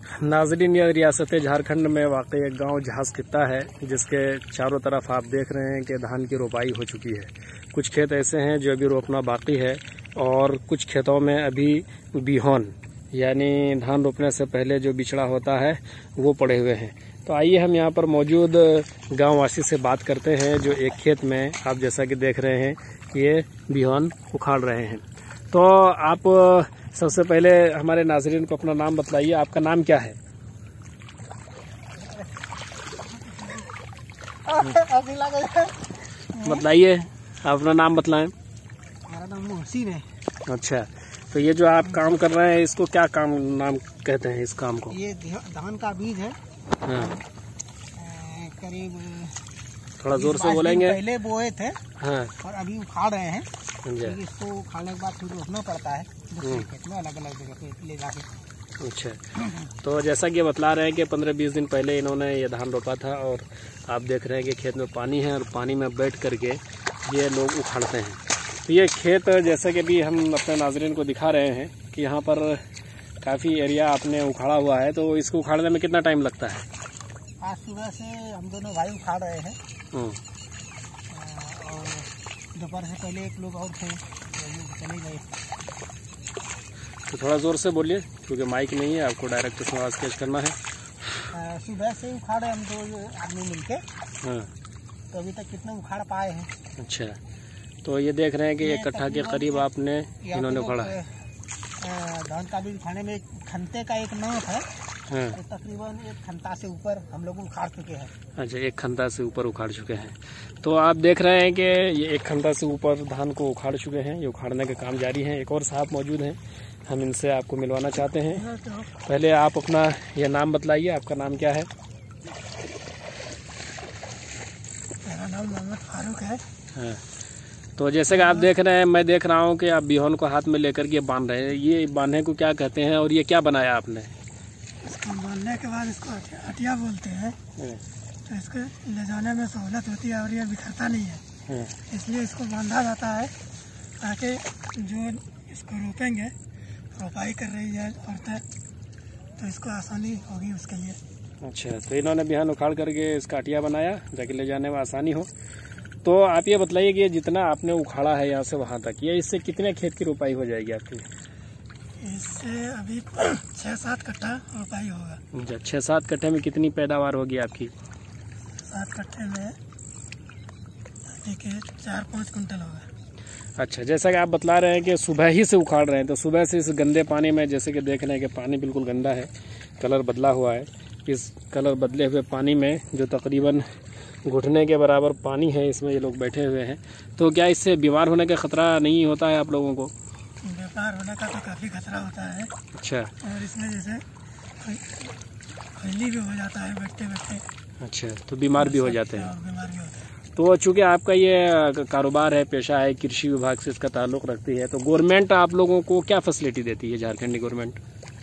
नाज़रीन, यह रियासत झारखंड में वाक़ एक गांव झांस खित्ता है, जिसके चारों तरफ आप देख रहे हैं कि धान की रोपाई हो चुकी है। कुछ खेत ऐसे हैं जो अभी रोपना बाकी है और कुछ खेतों में अभी बिहोन यानी धान रोपने से पहले जो बिचड़ा होता है वो पड़े हुए हैं। तो आइए हम यहाँ पर मौजूद गांववासी से बात करते हैं जो एक खेत में आप जैसा कि देख रहे हैं कि ये बिहोन उखाड़ रहे हैं। तो आप सबसे पहले हमारे नाज़रीन को अपना नाम बतलाइए। आपका नाम क्या है? बतलाइए, अपना नाम बतलाएं। मेरा नाम मोहसिन है। अच्छा, तो ये जो आप काम कर रहे हैं इसको क्या काम नाम कहते हैं इस काम को? ये धान का बीज है। हाँ। करीब थोड़ा जोर से बोलेंगे। पहले बोए थे। हाँ। और अभी उखाड़ रहे हैं। जी। इसको उखाड़ने के बाद फिर रोपना पड़ता है दूसरे खेत में, अलग अलग जगह पे ले जाके। अच्छा, तो जैसा कि बतला रहे हैं कि 15-20 दिन पहले इन्होंने ये धान रोपा था और आप देख रहे हैं कि खेत में पानी है और पानी में बैठ करके ये लोग उखाड़ते हैं। तो ये खेत जैसा कि भी हम अपने नाज़रीन को दिखा रहे हैं कि यहाँ पर काफ़ी एरिया आपने उखाड़ा हुआ है, तो इसको उखाड़ने में कितना टाइम लगता है? आज सुबह से हम दोनों भाई उखाड़ रहे हैं और दोपहर से पहले एक लोग और थे चले गए। तो थोड़ा ज़ोर से बोलिए क्योंकि माइक नहीं है, आपको डायरेक्ट उसमें आवाज़ कैच करना है। सुबह से उखाड़े हम दो आदमी मिलके। हाँ। तो अभी तक कितने उखाड़ पाए हैं? अच्छा, तो ये देख रहे हैं कि 1 कट्ठा के करीब आपने इन्होंने उखाड़ा है। धान का बीज उखाड़ने में खंते का एक नाप है। हाँ। तो तकरीबन 1 खंता से ऊपर हम लोग उखाड़ चुके हैं। अच्छा, 1 खंता से ऊपर उखाड़ चुके हैं। तो आप देख रहे हैं कि ये 1 खंता से ऊपर धान को उखाड़ चुके हैं। ये उखाड़ने का काम जारी है। एक और साहब मौजूद हैं, हम इनसे आपको मिलवाना चाहते हैं। पहले आप अपना ये नाम बतलाइए। आपका नाम क्या है? मेरा नाम मोहम्मद फारूक है। हाँ। तो जैसे कि आप देख रहे हैं, मैं देख रहा हूँ कि आप बिहोन को हाथ में लेकर के बांध रहे हैं। ये बांधने को क्या कहते हैं और ये क्या बनाया आपने? इसको बांधने के बाद इसको हटिया बोलते हैं। तो इसको ले जाने में सहूलत होती है और ये बिखरता नहीं है। इसलिए इसको बांधा जाता है ताकि जो इसको रोपेंगे, रोपाई कर रही है औरतें, तो इसको आसानी होगी उसके लिए। अच्छा, तो इन्होंने बिहान उखाड़ करके इसका हटिया बनाया ताकि ले जाने में आसानी हो। तो आप ये बतलाइए कि जितना आपने उखाड़ा है यहाँ से वहाँ तक, ये इससे कितने खेत की रोपाई हो जाएगी आपकी? इससे अभी 6-7 कट्ठा रोपाई होगा। अच्छा, 6-7 कट्ठे में कितनी पैदावार होगी आपकी? 7 कट्ठे में 4-5 कुंटल होगा। अच्छा, जैसा कि आप बतला रहे हैं कि सुबह ही से उखाड़ रहे हैं, तो सुबह से इस गंदे पानी में जैसे कि देख रहे हैं कि पानी बिल्कुल गंदा है, कलर बदला हुआ है। इस कलर बदले हुए पानी में जो तकरीबन घुटने के बराबर पानी है, इसमें ये लोग बैठे हुए हैं। तो क्या इससे बीमार होने का खतरा नहीं होता है आप लोगों को? बीमार होने का तो काफ़ी खतरा होता है। अच्छा। और इसमें जैसे खैली भी हो जाता है बैठते बैठते। अच्छा, तो बीमार भी हो जाते हैं। बीमार भी होते हैं। तो चूँकि आपका ये कारोबार है, पेशा है, कृषि विभाग से इसका ताल्लुक़ रखती है, तो गवर्नमेंट आप लोगों को क्या फैसिलिटी देती है, झारखंडी गवर्नमेंट?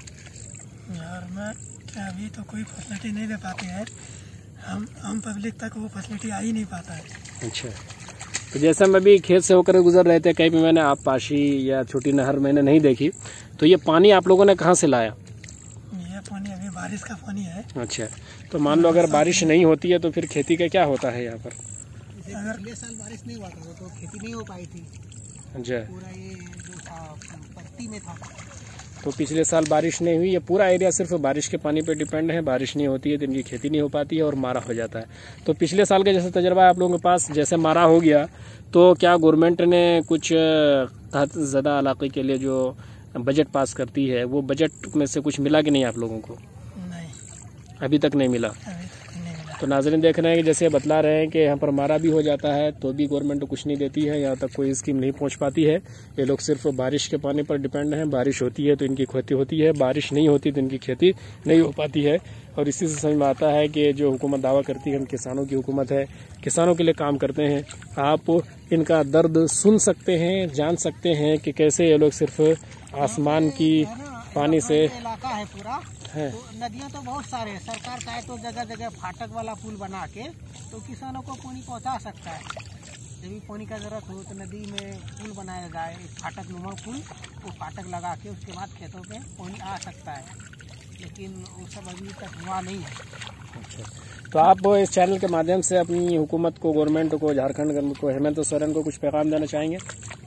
गवर्नमेंट अभी तो कोई फैसिलिटी नहीं दे पाती है। हम पब्लिक तक वो फैसिलिटी आ ही नहीं पाता है। अच्छा, तो जैसे मैं भी खेत से होकर गुजर रहे थे, कहीं भी मैंने आप पाशी या छोटी नहर मैंने नहीं देखी, तो ये पानी आप लोगों ने कहाँ से लाया? ये पानी अभी बारिश का पानी है। अच्छा, तो मान लो अगर बारिश नहीं होती है तो फिर खेती का क्या होता है यहाँ पर? अगर पिछले साल बारिश नहीं हुआ था तो खेती नहीं हो पाई थी। अच्छा, पूरा ये जो था परती में था। तो पिछले साल बारिश नहीं हुई, ये पूरा एरिया सिर्फ बारिश के पानी पे डिपेंड है। बारिश नहीं होती है तो इनकी खेती नहीं हो पाती है और मारा हो जाता है। तो पिछले साल का जैसे तजर्बा है आप लोगों के पास, जैसे मारा हो गया, तो क्या गवर्नमेंट ने कुछ तहत ज़्यादा इलाके के लिए जो बजट पास करती है, वो बजट में से कुछ मिला कि नहीं आप लोगों को? नहीं, अभी तक नहीं मिला। तो नाज़रीन देख रहे हैं कि जैसे बतला रहे हैं कि यहाँ पर मारा भी हो जाता है तो भी गवर्नमेंट कुछ नहीं देती है, यहाँ तक कोई स्कीम नहीं पहुँच पाती है। ये लोग सिर्फ बारिश के पानी पर डिपेंड हैं। बारिश होती है तो इनकी खेती होती है, बारिश नहीं होती तो इनकी खेती नहीं हो पाती है। और इसी से समझ में आता है कि जो हुकूमत दावा करती है हम किसानों की हुकूमत है, किसानों के लिए काम करते हैं। आप इनका दर्द सुन सकते हैं, जान सकते हैं कि कैसे ये लोग सिर्फ आसमान की पानी से इलाका है पूरा है। तो नदियाँ तो बहुत सारे हैं। सरकार चाहे तो जगह जगह फाटक वाला पुल बना के तो किसानों को पानी पहुँचा सकता है। जब भी पानी का जरूरत हो तो नदी में पुल बनाया जाए, फाटक नुमा पुल, वो फाटक लगा के उसके बाद खेतों पे पानी आ सकता है। लेकिन वो सब अभी तक हुआ नहीं है। अच्छा, तो आप इस चैनल के माध्यम से अपनी हुकूमत को, गवर्नमेंट को, झारखंड को, हेमंत सोरेन को कुछ पैगाम देना चाहेंगे?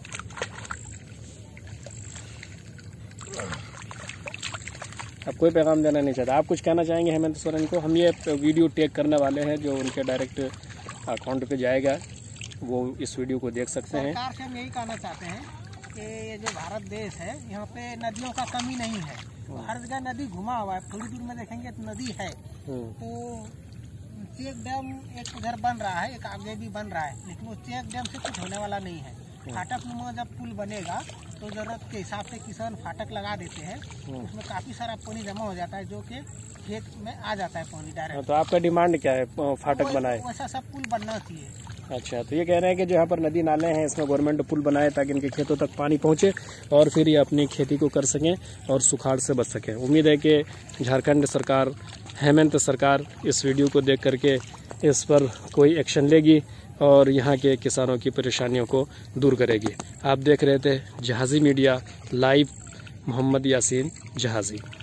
आप कोई पैगाम देना नहीं चाहते? आप कुछ कहना चाहेंगे हेमंत सोरेन को? हम ये वीडियो टैग करने वाले हैं, जो उनके डायरेक्ट अकाउंट पे जाएगा, वो इस वीडियो को देख सकते हैं। सरकार से हम यही कहना चाहते हैं कि ये जो भारत देश है, यहाँ पे नदियों का कमी नहीं है। हर जगह नदी घुमा हुआ है, थोड़ी दूर में देखेंगे तो नदी है। तो चेक डैम एक उधर बन रहा है, एक आगे भी बन रहा है, लेकिन वो चेक डैम से कुछ होने वाला नहीं है। फाटक नुमा जब पुल बनेगा तो जरूरत के हिसाब से किसान फाटक लगा देते हैं, उसमें काफी सारा पानी जमा हो जाता है, जो कि खेत में आ जाता है पानी डायरेक्ट। तो आपका डिमांड क्या है फाटक बनाए? वैसा सब पुल बनना चाहिए। अच्छा, तो ये कह रहे हैं कि जो यहाँ पर नदी नाले हैं, इसमें गवर्नमेंट पुल बनाए ताकि इनके खेतों तक पानी पहुँचे और फिर ये अपनी खेती को कर सकें और सुखाड़ से बच सकें। उम्मीद है कि झारखंड सरकार, हेमंत सरकार इस वीडियो को देख करके इस पर कोई एक्शन लेगी और यहाँ के किसानों की परेशानियों को दूर करेगी। आप देख रहे थे जहाज़ी मीडिया लाइव, मोहम्मद यासीन जहाज़ी।